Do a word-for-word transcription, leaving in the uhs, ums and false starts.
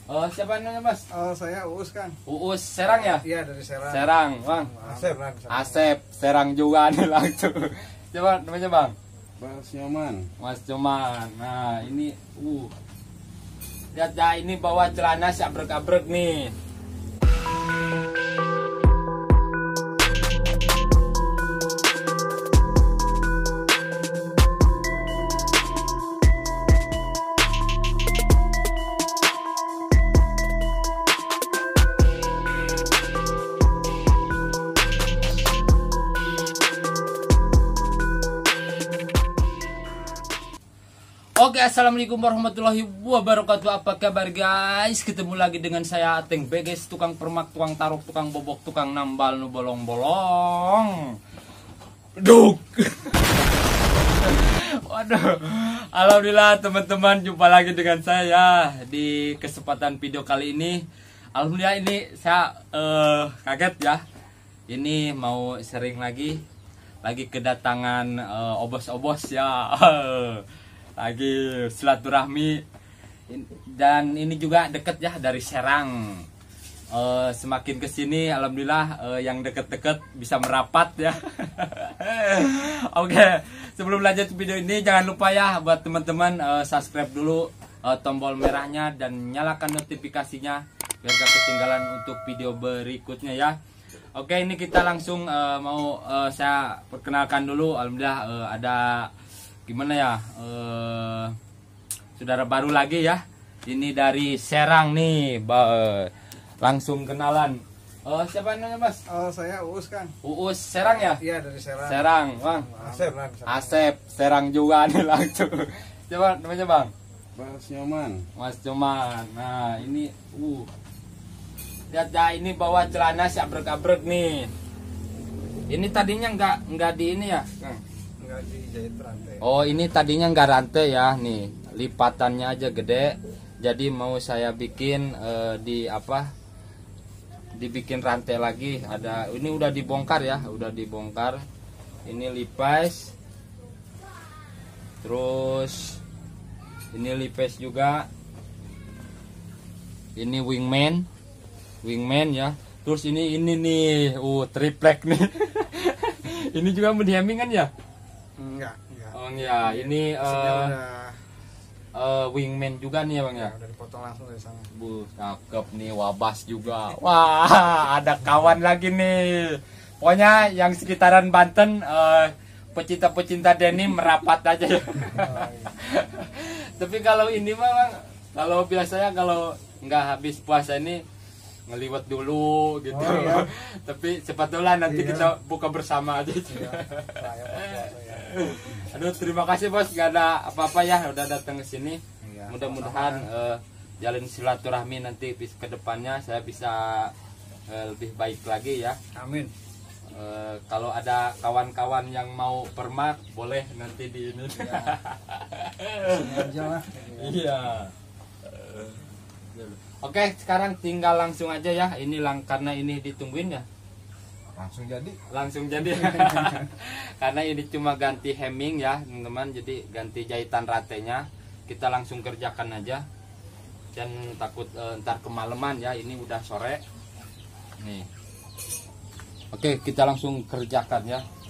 Oh, siapa namanya, Mas? Oh, saya Uus, Kang. Uus Serang ya? Iya, dari Serang. Serang, Bang. Asep. Asep, Serang juga nih langsung. Coba namanya, Bang. Mas Nyoman. Mas Nyoman. Nah, ini uh. Lihat ya, ini bawa celana si abrek-abrek nih. Oke, assalamualaikum warahmatullahi wabarakatuh. Apa kabar guys? Ketemu lagi dengan saya Ateng Beges, tukang permak, tukang taruk, tukang bobok, tukang nambal nu bolong-bolong. Duk. Waduh. Alhamdulillah teman-teman, jumpa lagi dengan saya di kesempatan video kali ini. Alhamdulillah ini saya uh, kaget ya. Ini mau sering lagi lagi kedatangan uh, obos-obos ya. Lagi silaturahmi, dan ini juga deket ya dari Serang. E, semakin kesini alhamdulillah e, yang deket-deket bisa merapat ya. Oke, sebelum lanjut video ini jangan lupa ya buat teman-teman e, subscribe dulu e, tombol merahnya dan nyalakan notifikasinya biar gak ketinggalan untuk video berikutnya ya. Oke, ini kita langsung e, mau e, saya perkenalkan dulu. Alhamdulillah e, ada gimana ya, uh, saudara baru lagi ya. Ini dari Serang nih, ba langsung kenalan. Uh, siapa namanya, Mas? Oh, saya Uus, Kang. Uus Serang ya? Iya, dari Serang. Serang, Bang. Asep. Asep, Serang juga nih langsung. Coba namanya, Bang. Mas Nyoman. Mas Nyoman. Nah, ini uh lihat ya, ini bawa celana si abrek-abrek nih. Ini tadinya nggak nggak di ini ya, Kang? Dijahit rantai. Oh, ini tadinya nggak rantai ya, nih lipatannya aja gede. Jadi mau saya bikin eh, di apa? Dibikin rantai lagi. Ada, ini udah dibongkar ya, udah dibongkar. Ini lipas. Terus ini lipas juga. Ini wingman, wingman ya. Terus ini ini nih, uh triplek nih. Ini juga mendiaming kan ya? Enggak, enggak. Oh ya, ini uh, udah, uh, wingman juga nih ya, Bang ya. udah dipotong langsung dari sana. Bu, cakep nih, wabas juga. Wah, ada kawan lagi nih. Pokoknya yang sekitaran Banten, uh, pecinta-pecinta denim merapat aja ya. Oh, iya. Tapi kalau ini mah, Bang, kalau biasanya kalau nggak habis puasa ini ngeliwat dulu gitu. Oh, iya. Tapi sepatulah nanti Iya. kita buka bersama aja. Iya. Saya puasa, ya. Aduh, terima kasih Bos, gak ada apa-apa ya udah datang ke sini. Iya, Mudah-mudahan uh, jalin silaturahmi nanti ke depannya saya bisa uh, lebih baik lagi ya. Amin. Uh, kalau ada kawan-kawan yang mau permak boleh nanti di ini. Ya. Sini aja lah. Iya. Oke, sekarang tinggal langsung aja ya. Ini lang karena ini ditungguin ya. Langsung jadi. Langsung jadi. Karena ini cuma ganti hemming ya, teman-teman. Jadi ganti jahitan rantainya. Kita langsung kerjakan aja. Dan takut e, ntar kemalaman ya. Ini udah sore. Nih. Oke, kita langsung kerjakan ya.